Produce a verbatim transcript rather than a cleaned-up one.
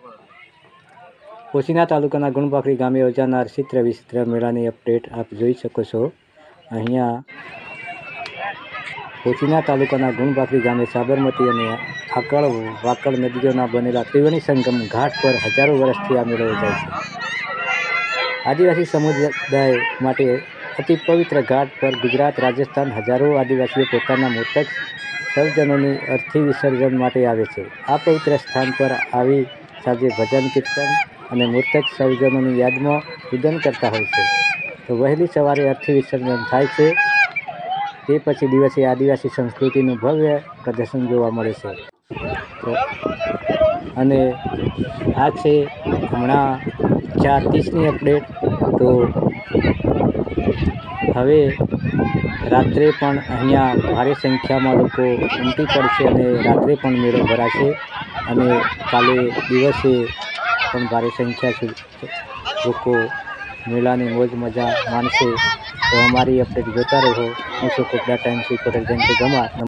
પોશીના તાલુકાના ગુણપાખરી ગામે યોજાનાર ચિત્ર વિચિત્ર મેળાની અપડેટ આપ જોઈ શકો છો। અહીંયા પોશીના તાલુકાના ગુણપાખરી ગામે સાબરમતી અને આકળ વાકળ નદીઓના બનેલા ત્રિવેણી સંગમ ઘાટ પર હજારો વર્ષથી આ મેળો યોજાય છે। આદિવાસી સમુદાય માટે અતિ પવિત્ર ઘાટ પર ગુજરાત રાજસ્થાન હજારો આદિવાસીઓ પોતાના મૃતક સૌજનોની અર્થી વિસર્જન માટે આવે છે। આ પવિત્ર સ્થાન પર આવી સાંજે ભજન કીર્તન અને મૃતક સૌજનોની યાદમાં પૂજન કરતા હોય છે। તો વહેલી સવારે અર્થી વિસર્જન થાય છે, તે પછી દિવસે આદિવાસી સંસ્કૃતિનું ભવ્ય પ્રદર્શન જોવા મળે છે। તો અને આ છે હમણાં ચાર ત્રીસની અપડેટ। તો હવે રાત્રે પણ અહીંયા ભારે સંખ્યામાં લોકો ઉમટી પડશે અને રાત્રે પણ મેળો ભરાશે અને કાલે દિવસે પણ ભારે સંખ્યા લોકો મેળાની મોજ મજા માણશે। તો અમારી અપડેટ જોતા રહો। હું છું કોકડા ટાઈમ્સ રિપોર્ટર જયંતિ ગમાર।